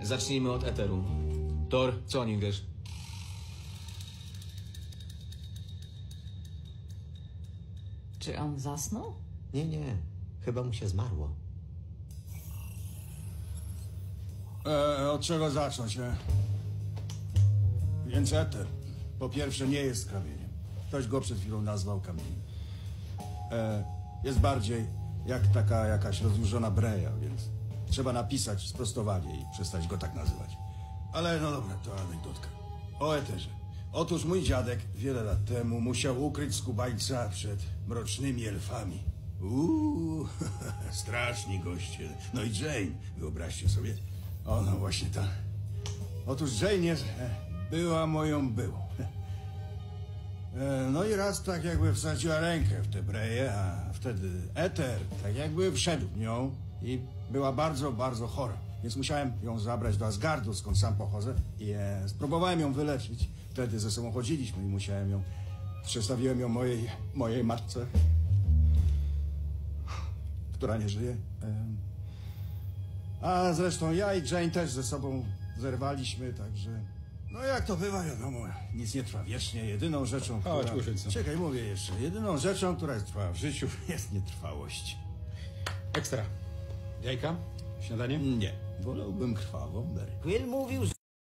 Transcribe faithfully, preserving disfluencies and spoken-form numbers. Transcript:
Zacznijmy od eteru. Thor, co o nim wiesz? Czy on zasnął? Nie, nie. Chyba mu się zmarło. E, od czego zacząć, e? Więc eter, po pierwsze, nie jest kamieniem. Ktoś go przed chwilą nazwał kamieniem. E, jest bardziej jak taka jakaś rozłużona breja, więc trzeba napisać sprostowanie i przestać go tak nazywać. Ale no dobra, to anegdotka. O eterze. Otóż mój dziadek wiele lat temu musiał ukryć skubańca przed mrocznymi elfami. Uuu, straszni goście. No i Jane, wyobraźcie sobie. O, no właśnie ta. Otóż Jane jest, e, była moją byłą. E, no i raz tak jakby wsadziła rękę w tę breję, a wtedy eter tak jakby wszedł w nią i była bardzo, bardzo chora. Więc musiałem ją zabrać do Asgardu, skąd sam pochodzę i e, spróbowałem ją wyleczyć. Wtedy ze sobą chodziliśmy i musiałem ją, przedstawiłem ją mojej, mojej matce, która nie żyje. A zresztą ja i Jane też ze sobą zerwaliśmy, także... No jak to bywa, wiadomo, nic nie trwa wiecznie. Jedyną rzeczą, która... Chodź, Kuszyńcu. Czekaj, mówię jeszcze. Jedyną rzeczą, która trwa w życiu, jest nietrwałość. Ekstra. Jajka? Śniadanie? Nie, wolałbym krwawą berę. Quill mówił, że...